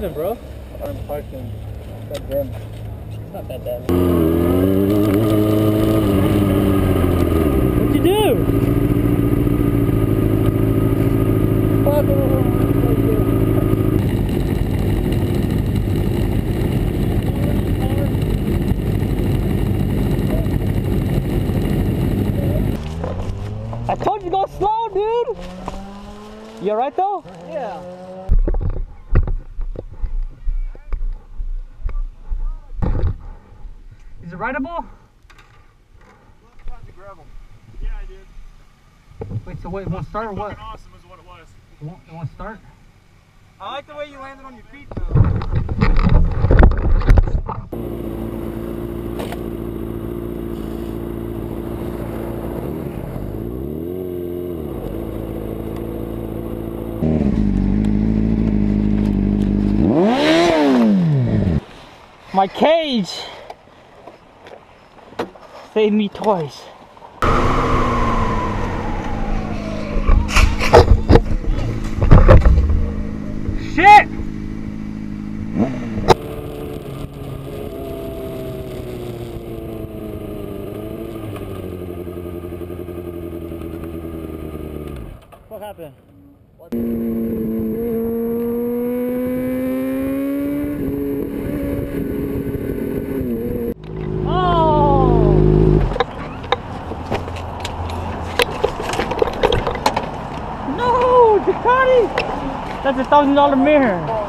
driving, bro? I'm parking. God damn. It's not that damn. What'd you do? I told you to go slow, dude! You alright though? Yeah. Is it rideable? Yeah, I did. Wait, so wait, it won't start or what? Awesome is what it was. It won't start? I like the way you landed on your feet though. My cage saved me twice. Shit! What happened? Ducati! That's $1,000 mirror.